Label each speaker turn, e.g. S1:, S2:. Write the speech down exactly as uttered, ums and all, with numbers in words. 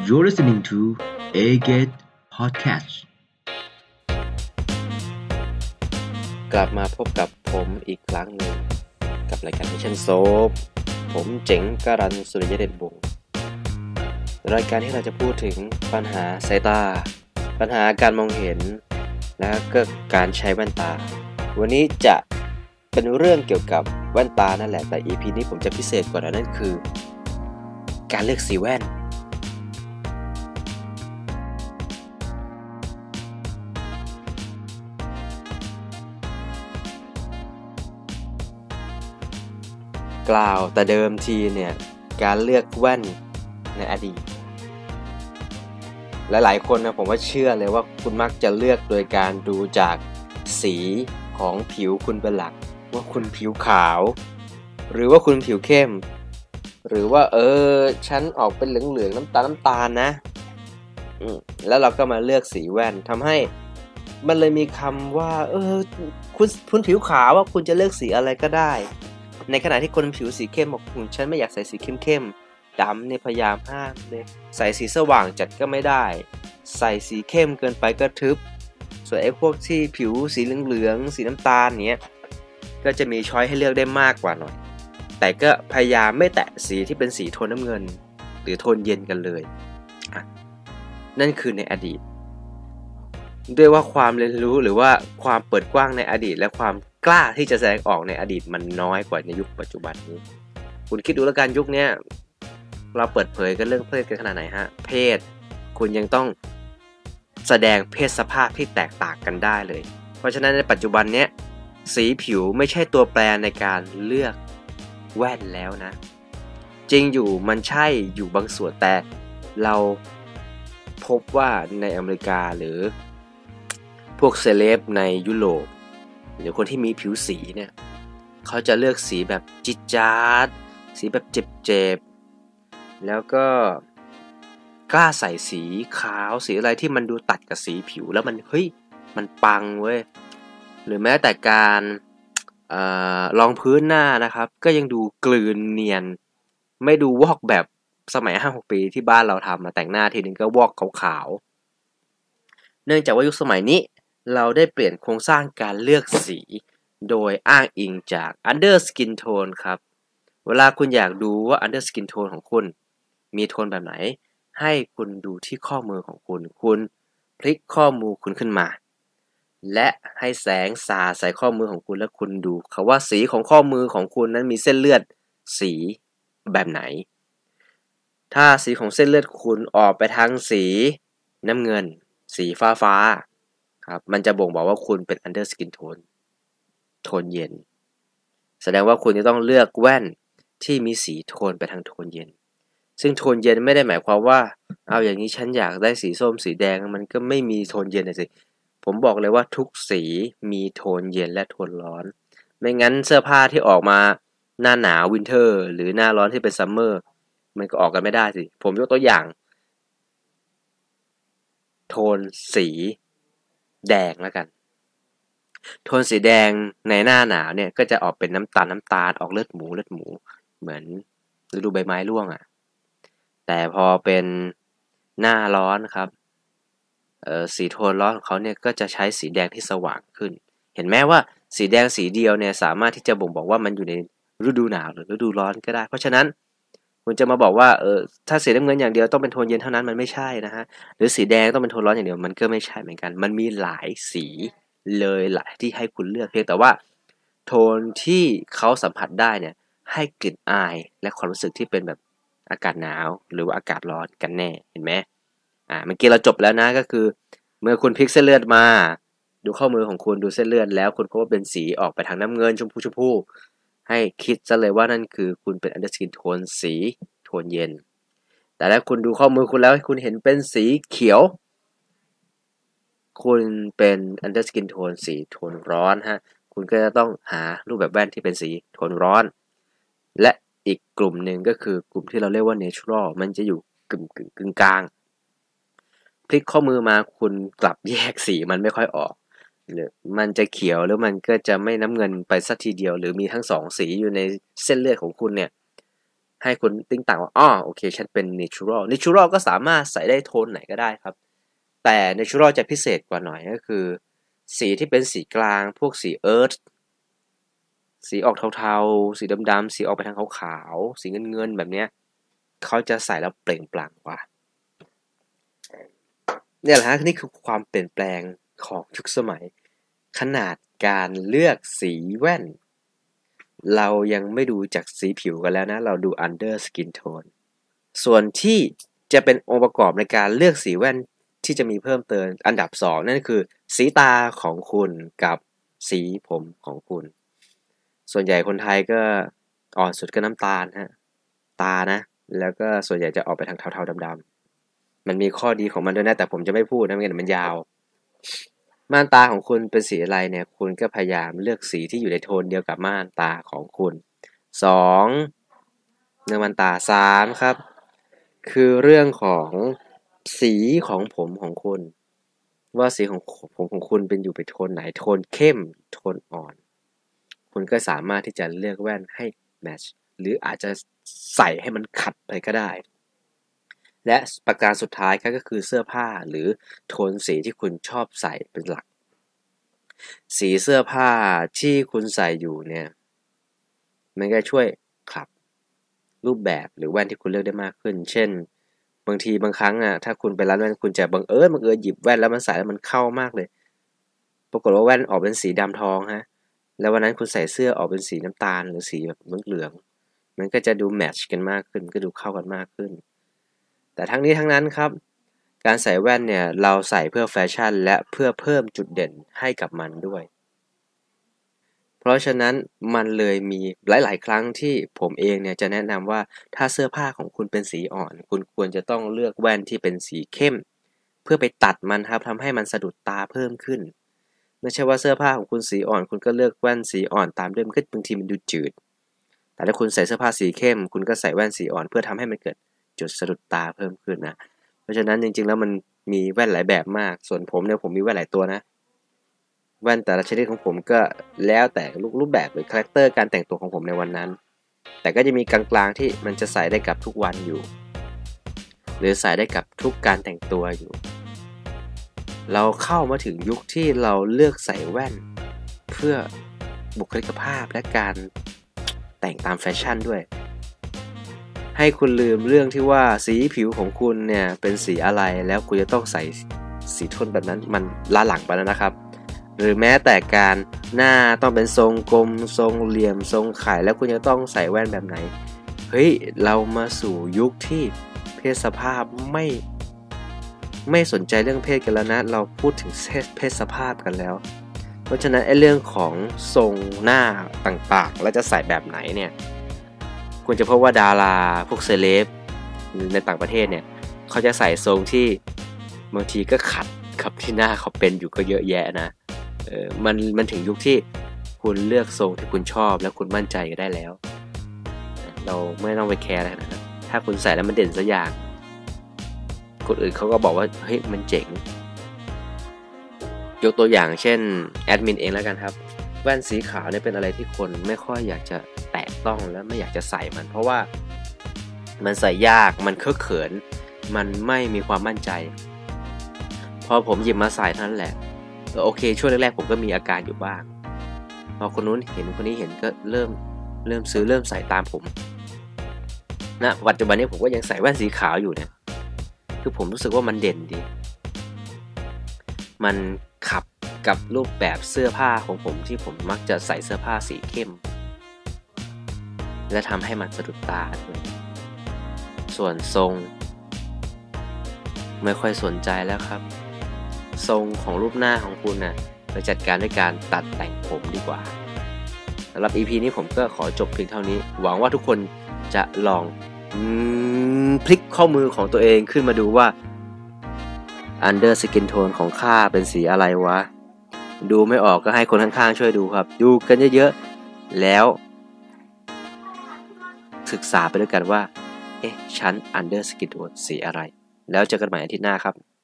S1: You're listening to A-Gate Podcast
S2: กลับมาพบกับผมอีกครั้งหนึ่งกับรายการ Mission Soap ผมเจ๋งกรันสุริยเดชวงศ์รายการที่เราจะพูดถึงปัญหาสายตาปัญหาการมองเห็นและก็การใช้แว่นตาวันนี้จะเป็นเรื่องเกี่ยวกับแว่นตานั่นแหละแต่ อี พี นี้ผมจะพิเศษกว่านั้นนั่นคือการเลือกสีแว่นกล่าวแต่เดิมทีเนี่ยการเลือกแว่นในอดีตหลายๆคนนะผมว่าเชื่อเลยว่าคุณมักจะเลือกโดยการดูจากสีของผิวคุณเป็นหลักว่าคุณผิวขาวหรือว่าคุณผิวเข้มหรือว่าเออฉันออกเป็นเหลืองๆน้ำตาลน้ำตาลนะอืมแล้วเราก็มาเลือกสีแว่นทำให้มันเลยมีคำว่าเออคุณคุณผิวขาวว่าคุณจะเลือกสีอะไรก็ได้ในขณะที่คนผิวสีเข้มบอกคุณฉันไม่อยากใส่สีเข้มๆดำเนี่ยพยายามห้ามเลยใส่สีสว่างจัดก็ไม่ได้ใส่สีเข้มเกินไปก็ทึบส่วนไอ้พวกที่ผิวสีเหลืองๆสีน้ำตาลเนี้ยก็จะมีช้อยให้เลือกได้มากกว่าหน่อยแต่ก็พยายามไม่แตะสีที่เป็นสีโทนน้ำเงินหรือโทนเย็นกันเลยอ่ะนั่นคือในอดีตด้วยว่าความเรียนรู้หรือว่าความเปิดกว้างในอดีตและความกล้าที่จะแสดงออกในอดีตมันน้อยกว่าในยุคปัจจุบันนี้คุณคิดดูแล้วกันยุคนี้เราเปิดเผยกันเรื่องเพศกันขนาดไหนฮะเพศคุณยังต้องแสดงเพศสภาพที่แตกต่างกันได้เลยเพราะฉะนั้นในปัจจุบันนี้สีผิวไม่ใช่ตัวแปรในการเลือกแว่นแล้วนะจริงอยู่มันใช่อยู่บางส่วนแต่เราพบว่าในอเมริกาหรือพวกเซเลบในยุโรปหรือคนที่มีผิวสีเนี่ยเขาจะเลือกสีแบบจิ๊ดจ๊าดสีแบบเจ็บๆแล้วก็กล้าใส่สีขาวสีอะไรที่มันดูตัดกับสีผิวแล้วมันเฮ้ยมันปังเว้ยหรือแม้แต่การเอ่อรองพื้นหน้านะครับก็ยังดูกลืนเนียนไม่ดูวอกแบบสมัย ห้าหก ปีที่บ้านเราทำมาแต่งหน้าทีนึงก็วอกขาวๆเนื่องจากว่ายุคสมัยนี้เราได้เปลี่ยนโครงสร้างการเลือกสีโดยอ้างอิงจาก under skin tone ครับเวลาคุณอยากดูว่า under skin tone ของคุณมีโทนแบบไหนให้คุณดูที่ข้อมือของคุณคุณพลิกข้อมือคุณขึ้นมาและให้แสงสาดใส่ข้อมือของคุณแล้วคุณดูเขาว่าสีของข้อมือของคุณนั้นมีเส้นเลือดสีแบบไหนถ้าสีของเส้นเลือดคุณออกไปทางสีน้ำเงินสีฟ้าฟ้าครับมันจะบ่งบอกว่าคุณเป็น under skin tone โทนเย็นแสดงว่าคุณจะต้องเลือกแว่นที่มีสีโทนไปทางโทนเย็นซึ่งโทนเย็นไม่ได้หมายความว่าเอาอย่างนี้ฉันอยากได้สีส้มสีแดงมันก็ไม่มีโทนเย็นเลยสิผมบอกเลยว่าทุกสีมีโทนเย็นและโทนร้อนไม่งั้นเสื้อผ้าที่ออกมาหน้าหนาววินเทอร์หรือหน้าร้อนที่เป็นซัมเมอร์มันก็ออกกันไม่ได้สิผมยกตัวอย่างโทนสีแดงแล้วกันโทนสีแดงในหน้าหนาวเนี่ยก็จะออกเป็นน้ำตาลน้ำตาลออกเลือดหมูเลือดหมูเหมือนฤดูใบไม้ร่วงอ่ะแต่พอเป็นหน้าร้อนครับเอ่อสีโทนร้อนของเขาเนี่ยก็จะใช้สีแดงที่สว่างขึ้นเห็นไหมว่าสีแดงสีเดียวเนี่ยสามารถที่จะบ่งบอกว่ามันอยู่ในฤดูหนาวหรือฤดูร้อนก็ได้เพราะฉะนั้นคุณจะมาบอกว่าเออถ้าสีน้ำเงินอย่างเดียวต้องเป็นโทนเย็นเท่านั้นมันไม่ใช่นะฮะหรือสีแดงต้องเป็นโทนร้อนอย่างเดียวมันก็ไม่ใช่เหมือนกันมันมีหลายสีเลยหลายที่ให้คุณเลือกเพียงแต่ว่าโทนที่เขาสัมผัสได้เนี่ยให้กลิ่นอายและความรู้สึกที่เป็นแบบอากาศหนาวหรือว่าอากาศร้อนกันแน่เห็นไหมอ่าเมื่อกี้เราจบแล้วนะก็คือเมื่อคุณพลิกเส้นเลือดมาดูข้อมือของคุณดูเส้นเลือดแล้วคุณพบว่าเป็นสีออกไปทางน้ำเงินชมพูชมพูให้คิดซะเลยว่านั่นคือคุณเป็น under skin tone สีโทนเย็นแต่ถ้าคุณดูข้อมือคุณแล้วคุณเห็นเป็นสีเขียวคุณเป็น under skin tone สีโทนร้อนฮะคุณก็จะต้องหารูปแบบแว่นที่เป็นสีโทนร้อนและอีกกลุ่มหนึ่งก็คือกลุ่มที่เราเรียกว่า natural มันจะอยู่กึ่งกึ่งกึ่งกลางพลิกข้อมือมาคุณกลับแยกสีมันไม่ค่อยออกหรือมันจะเขียวหรือมันก็จะไม่น้ำเงินไปสักทีเดียวหรือมีทั้งสองสีอยู่ในเส้นเลือดของคุณเนี่ยให้คุณติ้งต่างว่าอ๋อโอเคฉันเป็น natural natural ก็สามารถใส่ได้โทนไหนก็ได้ครับแต่ natural จะพิเศษกว่าหน่อยก็คือสีที่เป็นสีกลางพวกสี earth สีออกเทาๆสีดำๆสีออกไปทางขาวๆสีเงินๆแบบเนี้ยเขาจะใส่แล้วเปล่งปลั่งกว่าเนี่ยแหละฮะนี่คือความเปลี่ยนแปลงของยุคสมัยขนาดการเลือกสีแว่นเรายังไม่ดูจากสีผิวกันแล้วนะเราดู under skin tone ส่วนที่จะเป็นองค์ประกอบในการเลือกสีแว่นที่จะมีเพิ่มเติมอันดับสองนั่นคือสีตาของคุณกับสีผมของคุณส่วนใหญ่คนไทยก็อ่อนสุดก็น้ำตาลฮะตานะแล้วก็ส่วนใหญ่จะออกไปทางเทาๆดำๆมันมีข้อดีของมันด้วยนะแต่ผมจะไม่พูดนะไม่งั้นมันยาวม่านตาของคุณเป็นสีอะไรเนี่ยคุณก็พยายามเลือกสีที่อยู่ในโทนเดียวกับม่านตาของคุณสองเนื้อม่านตาสามครับคือเรื่องของสีของผมของคุณว่าสีของผมของคุณเป็นอยู่ไปโทนไหนโทนเข้มโทนอ่อนคุณก็สามารถที่จะเลือกแว่นให้แมทช์หรืออาจจะใส่ให้มันขัดไปก็ได้และประการสุดท้ายก็คือเสื้อผ้าหรือโทนสีที่คุณชอบใส่เป็นหลักสีเสื้อผ้าที่คุณใส่อยู่เนี่ยมันก็ช่วยขับรูปแบบหรือแว่นที่คุณเลือกได้มากขึ้นเช่นบางทีบางครั้งอ่ะถ้าคุณไปร้านแว่นคุณจะบังเอิญบังเอิญหยิบแว่นแล้วมันใส่แล้วมันเข้ามากเลยปรากฏว่าแว่นออกเป็นสีดำทองฮะแล้ววันนั้นคุณใส่เสื้อออกเป็นสีน้ำตาลหรือสีแบบเหลืองๆมันก็จะดูแมทช์กันมากขึ้นก็ดูเข้ากันมากขึ้นแต่ทั้งนี้ทั้งนั้นครับการใส่แว่นเนี่ยเราใส่เพื่อแฟชั่นและเพื่อเพิ่มจุดเด่นให้กับมันด้วยเพราะฉะนั้นมันเลยมีหลายๆครั้งที่ผมเองเนี่ยจะแนะนำว่าถ้าเสื้อผ้าของคุณเป็นสีอ่อนคุณควรจะต้องเลือกแว่นที่เป็นสีเข้มเพื่อไปตัดมันครับทำให้มันสะดุดตาเพิ่มขึ้นไม่ใช่ว่าเสื้อผ้าของคุณสีอ่อนคุณก็เลือกแว่นสีอ่อนตามด้วยมันก็บางทีมันดูจืดแต่ถ้าคุณใส่เสื้อผ้าสีเข้มคุณก็ใส่แว่นสีอ่อนเพื่อทำให้มันเกิดจุดสะดุดตาเพิ่มขึ้นนะเพราะฉะนั้นจริงๆแล้วมันมีแว่นหลายแบบมากส่วนผมเนี่ยผมมีแว่นหลายตัวนะแว่นแต่ละชนิดของผมก็แล้วแต่รูปแบบหรือคาแรคเตอร์การแต่งตัวของผมในวันนั้นแต่ก็จะมีกลางๆที่มันจะใส่ได้กับทุกวันอยู่หรือใส่ได้กับทุกการแต่งตัวอยู่เราเข้ามาถึงยุคที่เราเลือกใส่แว่นเพื่อบุคลิกภาพและการแต่งตามแฟชั่นด้วยให้คุณลืมเรื่องที่ว่าสีผิวของคุณเนี่ยเป็นสีอะไรแล้วคุณจะต้องใส่สีโทนแบบนั้นมันล้าหลังไปแล้วนะครับหรือแม้แต่การหน้าต้องเป็นทรงกลมทรงเหลี่ยมทรงไข่แล้วคุณจะต้องใส่แว่นแบบไหนเฮ้ยเรามาสู่ยุคที่เพศสภาพไม่ไม่สนใจเรื่องเพศกันแล้วนะเราพูดถึงเพศสภาพกันแล้วเพราะฉะนั้นไอ้เรื่องของทรงหน้าต่างๆแล้วจะใส่แบบไหนเนี่ยคุณจะพบว่าดาราพวกเซเลบในต่างประเทศเนี่ยเขาจะใส่ทรงที่บางทีก็ขัดกับที่หน้าเขาเป็นอยู่ก็เยอะแยะนะเออมันมันถึงยุคที่คุณเลือกทรงที่คุณชอบแล้วคุณมั่นใจก็ได้แล้วเราไม่ต้องไปแคร์อะไรนะถ้าคุณใส่แล้วมันเด่นสักอย่างคนอื่นเขาก็บอกว่าเฮ้ยมันเจ๋งยกตัวอย่างเช่นแอดมินเองแล้วกันครับแว่นสีขาวเนี่ยเป็นอะไรที่คนไม่ค่อยอยากจะแตะต้องและไม่อยากจะใส่มันเพราะว่ามันใส่ยากมันเคอะเขินมันไม่มีความมั่นใจพอผมหยิบมาใส่เท่านั้นแหละโอเคช่วงแรกๆผมก็มีอาการอยู่บ้างพอคนนู้นเห็นคนนี้เห็นก็เริ่มเริ่มซื้อเริ่มใส่ตามผมนะปัจจุบันนี้ผมก็ยังใส่แว่นสีขาวอยู่เนี่ยคือผมรู้สึกว่ามันเด่นดีมันขับกับรูปแบบเสื้อผ้าของผมที่ผมมักจะใส่เสื้อผ้าสีเข้มและทำให้มันสะดุดตาด้วยส่วนทรงไม่ค่อยสนใจแล้วครับทรงของรูปหน้าของคุณนะ่ะไปจัดการด้วยการตัดแต่งผมดีกว่าสำหรับ อี พี นี้ผมก็ขอจบเพียงเท่านี้หวังว่าทุกคนจะลองพลิกข้อมือของตัวเองขึ้นมาดูว่า under skin tone ของข้าเป็นสีอะไรวะดูไม่ออกก็ให้คนข้างๆช่วยดูครับดูกันเยอะๆแล้วศึกษาไปด้วยกันว่าเอ๊ะฉัน under skin tone สีอะไรแล้วเจอกันใหม่อาทิตย์หน้าครับ